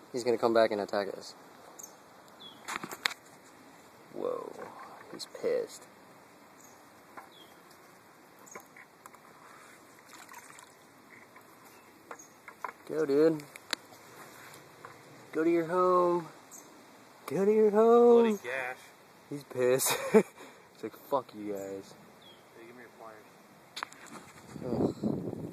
he's gonna come back and attack us. Whoa, he's pissed. Go, dude. Go to your home. Go to your home. Bloody gash. He's pissed. He's like, fuck you guys. Hey, give me your pliers. Oh.